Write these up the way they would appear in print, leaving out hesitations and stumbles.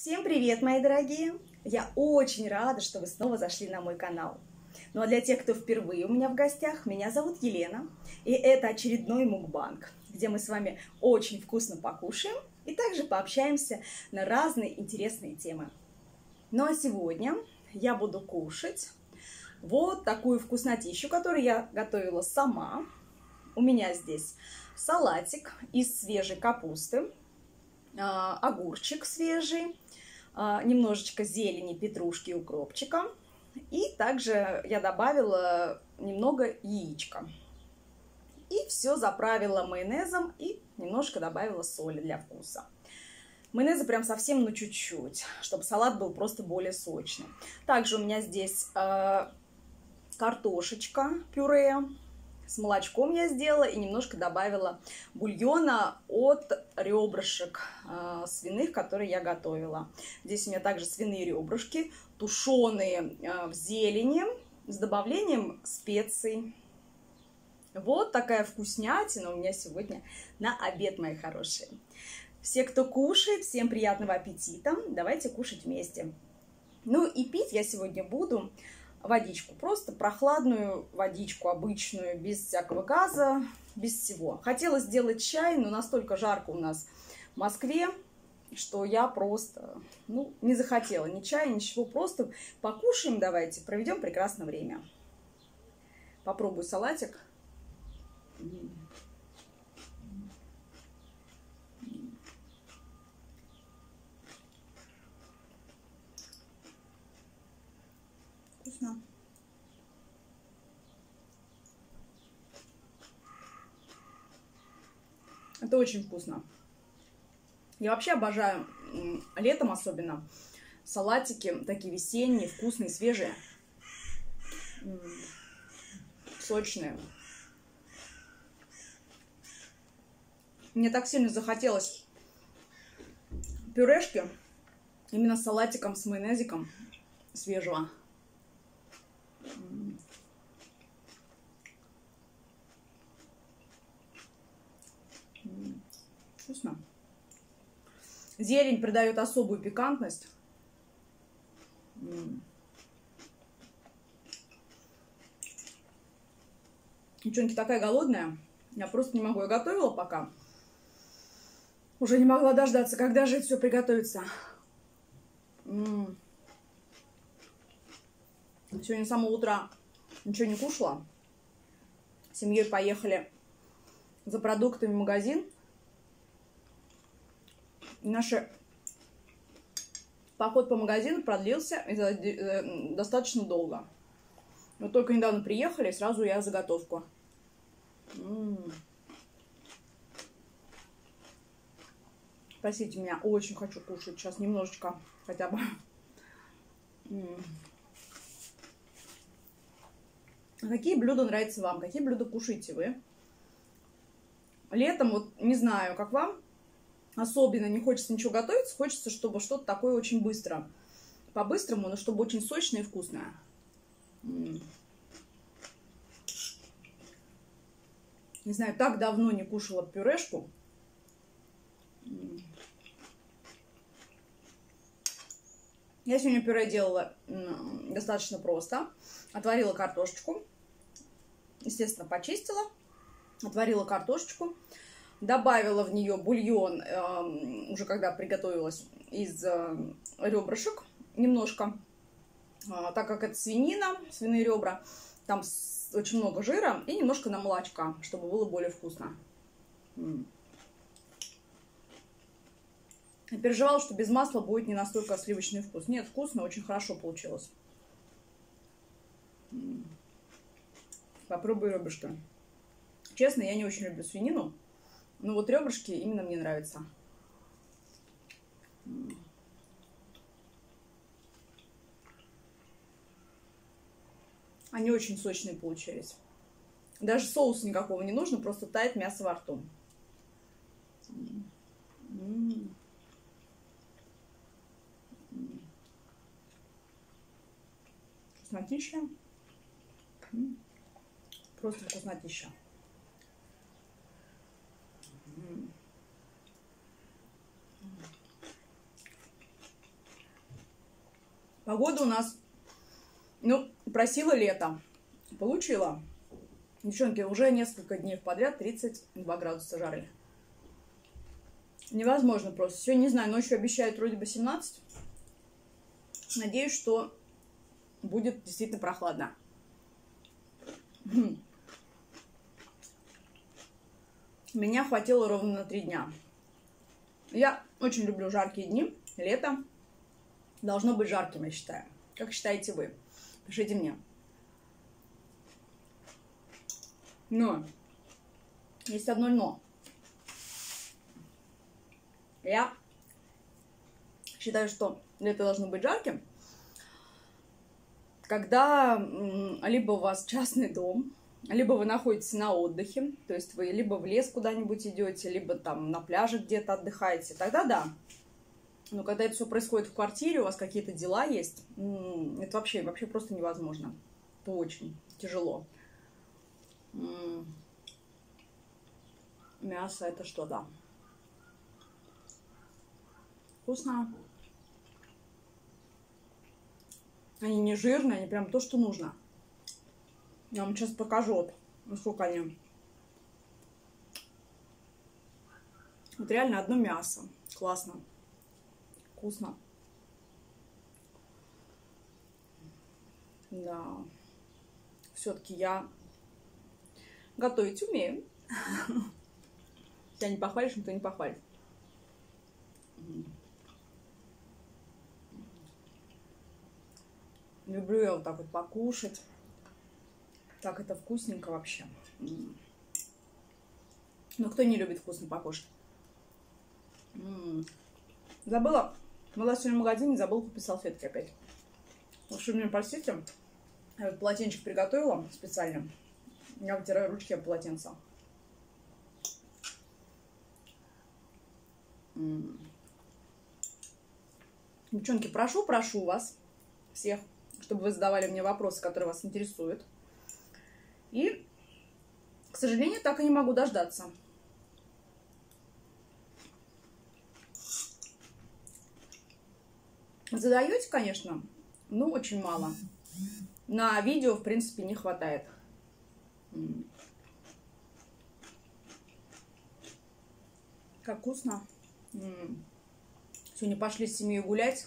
Всем привет, мои дорогие! Я очень рада, что вы снова зашли на мой канал. Ну а для тех, кто впервые у меня в гостях, меня зовут Елена, и это очередной мукбанг, где мы с вами очень вкусно покушаем и также пообщаемся на разные интересные темы. Ну а сегодня я буду кушать вот такую вкуснотищу, которую я готовила сама. У меня здесь салатик из свежей капусты, огурчик свежий, немножечко зелени, петрушки и укропчика. И также я добавила немного яичка. И все заправила майонезом и немножко добавила соли для вкуса. Майонеза прям совсем, ну, чуть-чуть, чтобы салат был просто более сочный. Также у меня здесь картошечка, пюре. С молочком я сделала и немножко добавила бульона от ребрышек свиных, которые я готовила. Здесь у меня также свиные ребрышки, тушеные в зелени, с добавлением специй. Вот такая вкуснятина у меня сегодня на обед, мои хорошие. Все, кто кушает, всем приятного аппетита. Давайте кушать вместе. Ну и пить я сегодня буду водичку, просто прохладную водичку, обычную, без всякого газа, без всего. Хотела сделать чай, но настолько жарко у нас в Москве, что я просто, не захотела ни чая, ничего. Просто покушаем, давайте, проведем прекрасное время. Попробую салатик. Вкусно. Это очень вкусно. Я вообще обожаю, летом особенно, салатики такие весенние, вкусные, свежие, сочные. Мне так сильно захотелось пюрешки именно с салатиком, с майонезиком свежего. Вкусно. Зелень придает особую пикантность. Девчонки, такая голодная. Я просто не могу. Я готовила пока. Уже не могла дождаться, когда же это все приготовится. Сегодня с самого утра ничего не кушала. С семьей поехали за продуктами в магазин. Наш поход по магазину продлился достаточно долго. Мы только недавно приехали, сразу я заготовку. Простите меня, очень хочу кушать. Сейчас немножечко хотя бы. Какие блюда нравятся вам? Какие блюда кушаете вы? Летом, вот не знаю, как вам, особенно не хочется ничего готовить, хочется, чтобы что-то такое очень быстро. По-быстрому, но чтобы очень сочное и вкусное. Не знаю, так давно не кушала пюрешку. Я сегодня пюре делала достаточно просто. Отварила картошечку. Естественно, почистила. Отварила картошечку. Добавила в нее бульон, уже когда приготовилась, из ребрышек. Немножко. Так как это свинина, свиные ребра, там очень много жира. И немножко на молочка, чтобы было более вкусно. Я переживала, что без масла будет не настолько сливочный вкус. Нет, вкусно, очень хорошо получилось. Попробую ребрышки. Честно, я не очень люблю свинину, но вот ребрышки именно мне нравятся. Они очень сочные получились. Даже соуса никакого не нужно, просто тает мясо во рту. Вкуснотища. Просто вкуснотища. Погода у нас, ну, просила лето. Получила. Девчонки, уже несколько дней подряд 32 градуса жары. Невозможно просто. Сегодня, не знаю, ночью обещают вроде бы 17. Надеюсь, что будет действительно прохладно. Меня хватило ровно на 3 дня. Я очень люблю жаркие дни. Лето должно быть жарким, я считаю. Как считаете вы? Пишите мне. Но есть одно но. Я считаю, что лето должно быть жарким, когда либо у вас частный дом, либо вы находитесь на отдыхе, то есть вы либо в лес куда-нибудь идете, либо там на пляже где-то отдыхаете, тогда да. Но когда это все происходит в квартире, у вас какие-то дела есть, это вообще просто невозможно. Это очень тяжело. Мясо это что, да. Вкусно. Они не жирные, они прям то, что нужно. Я вам сейчас покажу, вот, насколько они. Вот реально одно мясо. Классно. Вкусно. Да. Все-таки я готовить умею. Тебя не похвалишь, никто не похвалит. Люблю я вот так вот покушать. Так это вкусненько вообще. Но кто не любит вкусно покушать? Забыла. Была сегодня в магазине, забыла купить салфетки опять. Уж вы меня простите. Я вот полотенчик приготовила специально. Я вытираю ручки об полотенце. Девчонки, прошу вас всех, чтобы вы задавали мне вопросы, которые вас интересуют. И, к сожалению, так и не могу дождаться. Задаете, конечно, но очень мало. На видео, в принципе, не хватает. Как вкусно. Сегодня пошли с семьей гулять.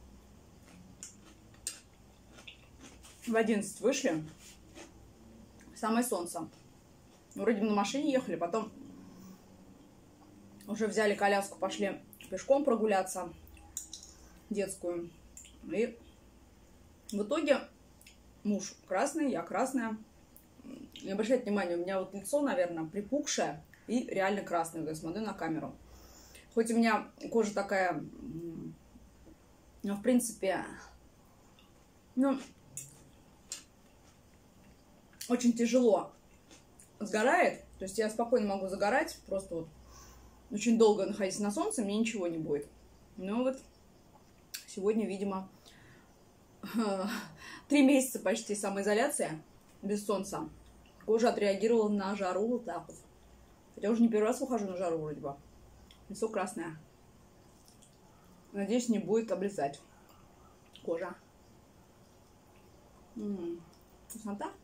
В 11 вышли. Самое солнце. Вроде бы на машине ехали, потом уже взяли коляску, пошли пешком прогуляться, детскую. И в итоге муж красный, я красная. Не обращайте внимания, у меня вот лицо, наверное, припухшее и реально красное. То есть смотрю на камеру. Хоть у меня кожа такая, но в принципе, ну, очень тяжело сгорает. То есть я спокойно могу загорать, просто вот очень долго находиться на солнце, мне ничего не будет. Но вот сегодня, видимо, 3 месяца почти самоизоляция без солнца. Кожа отреагировала на жару вот так вот. Хотя уже не первый раз выхожу на жару вроде бы. Лицо красное. Надеюсь, не будет облизать кожа. Вкуснота.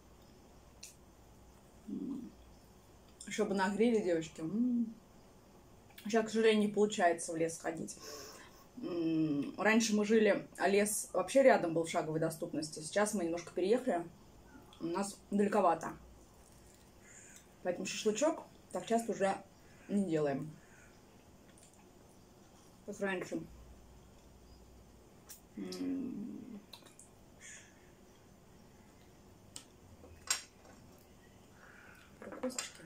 Еще бы нагрели, девочки. Сейчас, к сожалению, не получается в лес ходить. Раньше мы жили, а лес вообще рядом был в шаговой доступности. Сейчас мы немножко переехали. У нас далековато. Поэтому шашлычок так часто уже не делаем. Как раньше. Про косточки.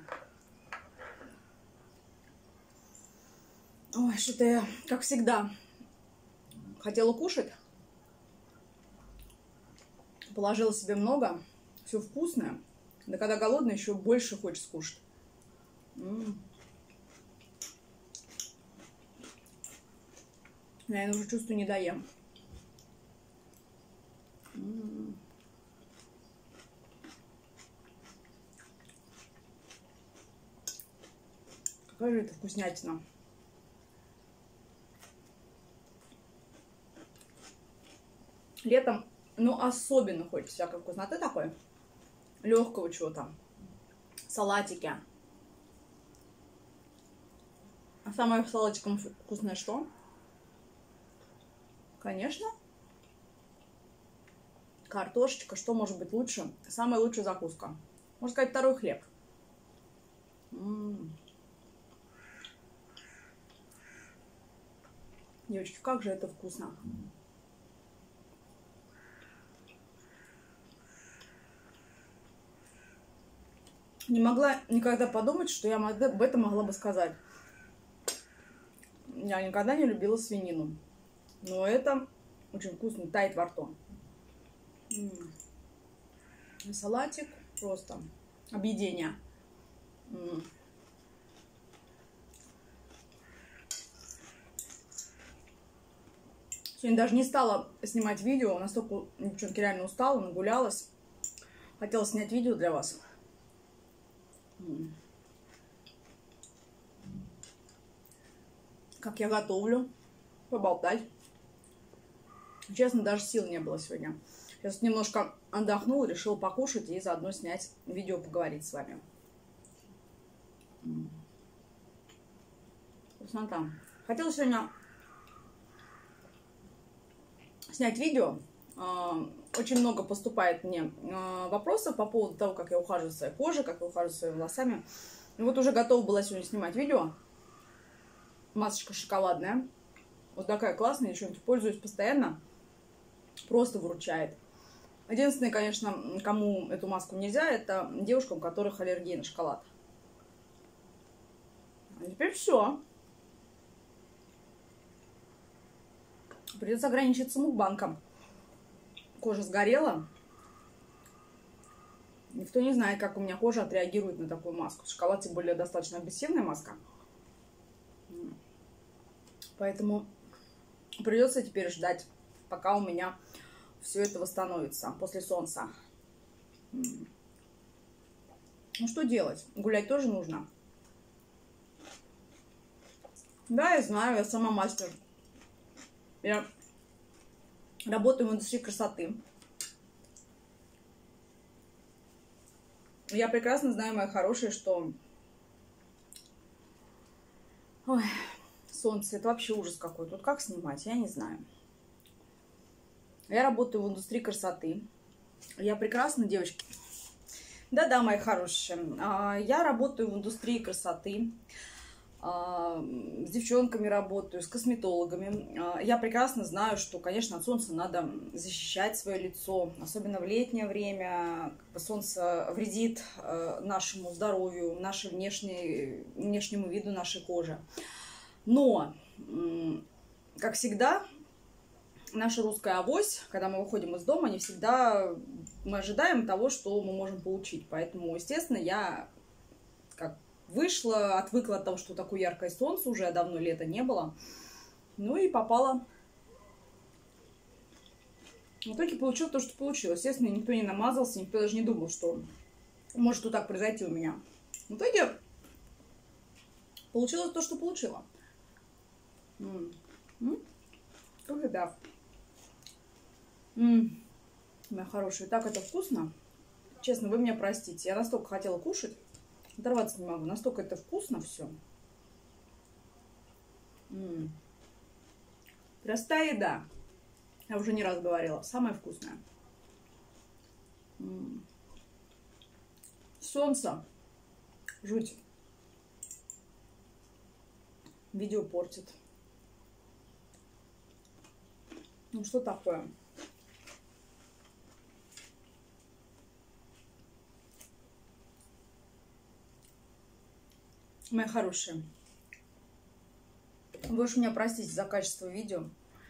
Ой, что-то я, как всегда, хотела кушать. Положила себе много. Все вкусное. Да когда голодный, еще больше хочется кушать. Я уже чувствую, не доем. Какая же это вкуснятина. Летом, ну, особенно хочется всякой вкусноты такой. Легкого чего-то. Салатики. А самое в салатиком вкусное что? Конечно, картошечка. Что может быть лучше? Самая лучшая закуска. Можно сказать, второй хлеб. Девочки, как же это вкусно. Не могла никогда подумать, что я об этом могла бы сказать. Я никогда не любила свинину. Но это очень вкусно, тает во рту. Салатик просто объедение. Сегодня даже не стала снимать видео, настолько, девчонки, реально устала, нагулялась. Хотела снять видео для вас. Как я готовлю, поболтать. Честно, даже сил не было сегодня. Сейчас немножко отдохнула, решила покушать и заодно снять видео, поговорить с вами. Вкуснота. Хотела сегодня снять видео. Очень много поступает мне вопросов по поводу того, как я ухаживаю за своей кожей, как я ухаживаю за своими волосами. И вот уже готова была сегодня снимать видео. Масочка шоколадная. Вот такая классная, я что-нибудь пользуюсь постоянно. Просто выручает. Единственное, конечно, кому эту маску нельзя, это девушкам, у которых аллергия на шоколад. А теперь все. Придется ограничиться мукбанком. Кожа сгорела. Никто не знает, как у меня кожа отреагирует на такую маску. Шоколад, тем более, достаточно агрессивная маска. Поэтому придется теперь ждать, пока у меня все это восстановится после солнца. Ну, что делать? Гулять тоже нужно. Да, я знаю, я сама мастер. Я работаю в индустрии красоты. Я прекрасно знаю, мои хорошие, что... Ой, солнце, это вообще ужас какой. Тут как снимать, я не знаю. Я работаю в индустрии красоты. Я прекрасна, девочки. Да-да, мои хорошие. Я работаю в индустрии красоты. С девчонками работаю, с косметологами. Я прекрасно знаю, что, конечно, от солнца надо защищать свое лицо, особенно в летнее время. Солнце вредит нашему здоровью, внешнему виду нашей кожи. Но, как всегда, наша русская авось, когда мы выходим из дома, не всегда мы ожидаем того, что мы можем получить. Поэтому, естественно, я как вышла, отвыкла от того, что такое яркое солнце, уже давно лета не было. Ну и попала. В итоге получилось то, что получилось. Естественно, никто не намазался, никто даже не думал, что может вот так произойти у меня. В итоге получилось то, что получила. Да. Моя хорошая, так это вкусно. Честно, вы меня простите. Я настолько хотела кушать. Оторваться не могу. Настолько это вкусно все. Простая еда. Я уже не раз говорила. Самая вкусная. Солнце. Жуть. Видео портит. Ну что такое? Мои хорошие, вы уж меня простите за качество видео.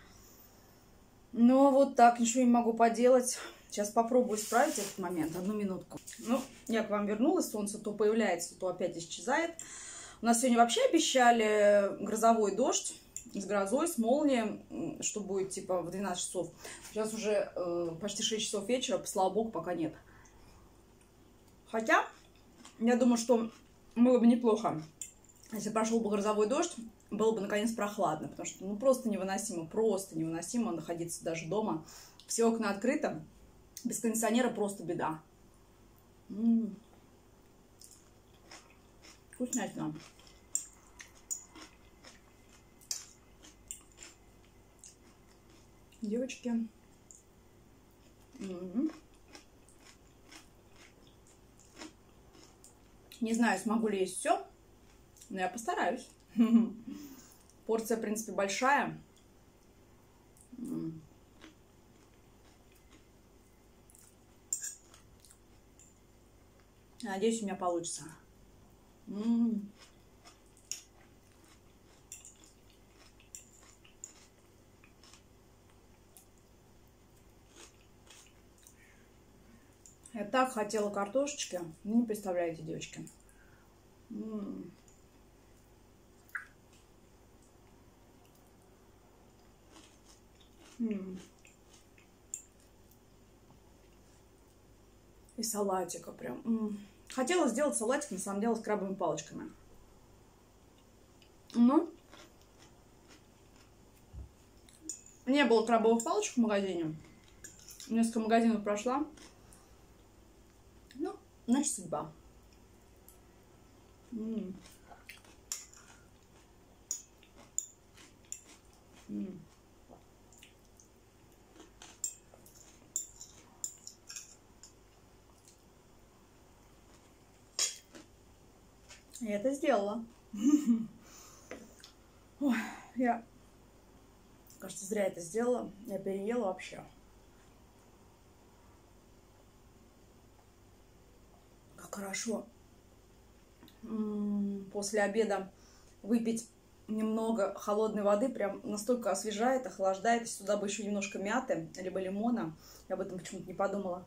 Но вот так, ничего не могу поделать. Сейчас попробую исправить этот момент. Одну минутку. Ну, я к вам вернулась. Солнце то появляется, то опять исчезает. У нас сегодня вообще обещали грозовой дождь. С грозой, с молнией, что будет типа в 12 часов. Сейчас уже почти 6 часов вечера, слава богу, пока нет. Хотя, я думаю, что было бы неплохо, если прошел бы грозовой дождь, было бы наконец прохладно, потому что ну просто невыносимо находиться даже дома в Все окна открыты. Без кондиционера просто беда. Вкуснятина. Девочки. Не знаю, смогу ли есть все, но я постараюсь. Порция, в принципе, большая. Надеюсь, у меня получится. Я так хотела картошечки. Вы не представляете, девочки. И салатика прям. Хотела сделать салатик, на самом деле, с крабовыми палочками. Но не было крабовых палочек в магазине. Несколько магазинов прошла. Ну, значит, судьба. Я это сделала. Ой, я, кажется, зря это сделала. Я переела вообще. Как хорошо после обеда выпить немного холодной воды. Прям настолько освежает, охлаждает. Сюда бы еще немножко мяты, либо лимона. Я об этом почему-то не подумала.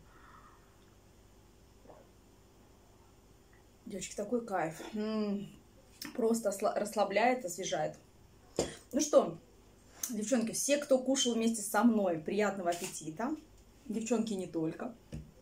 Девочки, такой кайф. Просто расслабляет, освежает. Ну что, девчонки, все, кто кушал вместе со мной, приятного аппетита. Девчонки, не только.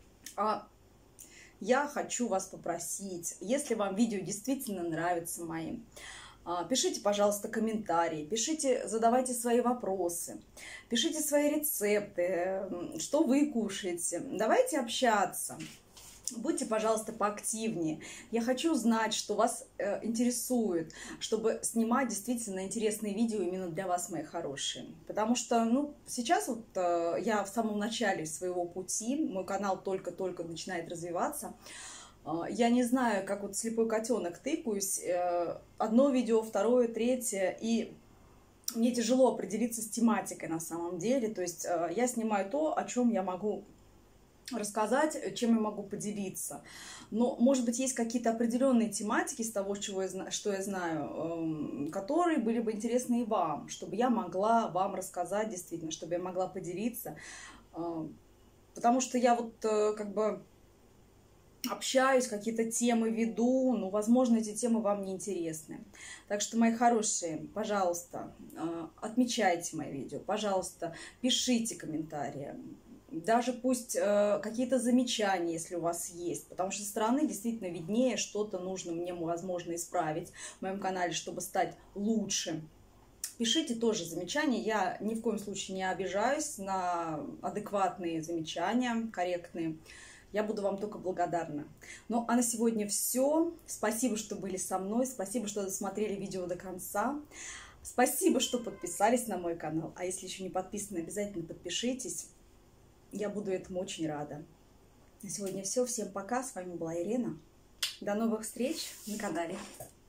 Я хочу вас попросить, если вам видео действительно нравится мои, пишите, пожалуйста, комментарии, пишите, задавайте свои вопросы, пишите свои рецепты, что вы кушаете. Давайте общаться. Будьте, пожалуйста, поактивнее. Я хочу знать, что вас интересует, чтобы снимать действительно интересные видео именно для вас, мои хорошие. Потому что, ну, сейчас вот я в самом начале своего пути, мой канал только-только начинает развиваться. Я не знаю, как вот слепой котенок тыкаюсь. Одно видео, второе, третье, и мне тяжело определиться с тематикой на самом деле. То есть я снимаю то, о чем я могу рассказать, чем я могу поделиться. Но, может быть, есть какие-то определенные тематики из того, что я знаю, которые были бы интересны и вам, чтобы я могла вам рассказать действительно, чтобы я могла поделиться. Потому что я вот как бы общаюсь, какие-то темы веду, но, возможно, эти темы вам не интересны. Так что, мои хорошие, пожалуйста, отмечайте мои видео, пожалуйста, пишите комментарии. Даже пусть какие-то замечания, если у вас есть, потому что со стороны действительно виднее, что-то нужно мне, возможно, исправить в моем канале, чтобы стать лучше. Пишите тоже замечания, я ни в коем случае не обижаюсь на адекватные замечания, корректные. Я буду вам только благодарна. Ну, а на сегодня все. Спасибо, что были со мной, спасибо, что досмотрели видео до конца. Спасибо, что подписались на мой канал, а если еще не подписаны, обязательно подпишитесь. Я буду этому очень рада. На сегодня все. Всем пока. С вами была Ирина. До новых встреч на канале.